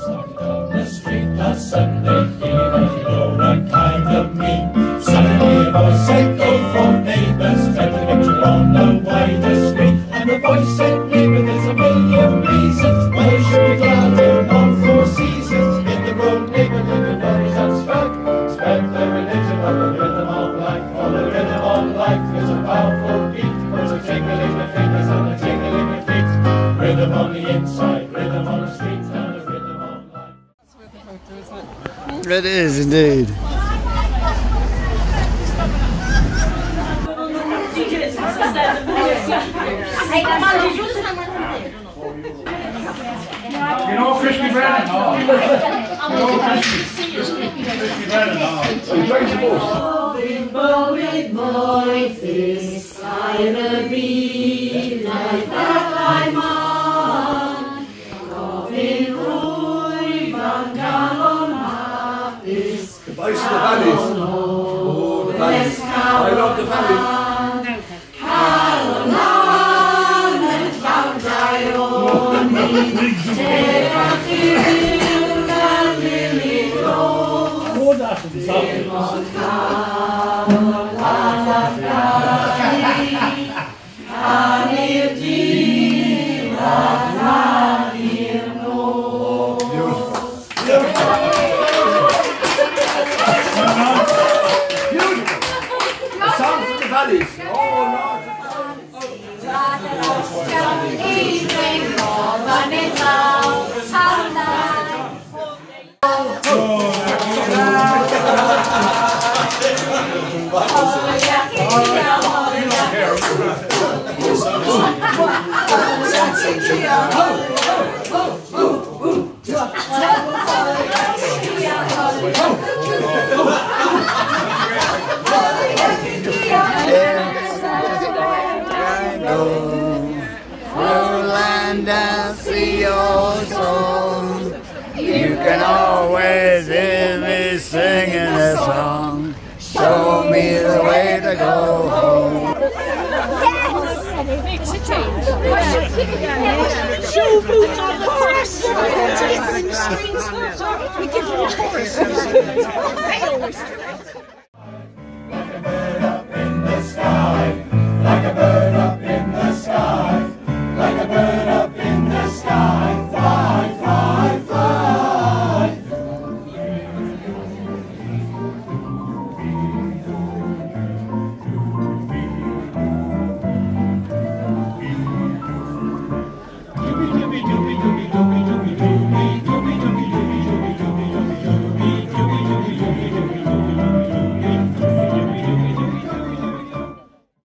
Walking down the street last Sunday, feeling a lower kind of mean. Suddenly a voice said, go for neighbours, try to picture on the wider screen. And the voice said, neighbour, there's a million reasons why you should be glad in all four seasons. Hit the road, neighbour, living noise and spread. Spread the religion of the rhythm of life. For the rhythm of life is a powerful beat. There's a tingle in the fingers and a tingle in your feet. Rhythm on the inside, rhythm on the street, and a rhythm of life. It is indeed. You know crispy bread and all. You know crispy bread and all. So he drinks the most. With voices, silent be like that I man. Robin Roy van Gallon is The voice of the valleys. Oh, the valleys. I love the valleys. Caroline and Count Ione, take a field and lily glow. Mont Caroline of Galley, Canir Dee, Canir no. The song from the valleys. Oh, Lord. Evening more than it loves, how nice. And see your song. You can always hear me singing a song. Show me the way to go home. Makes a change. Shoe boots on the horse. We give you a horse. They always do it.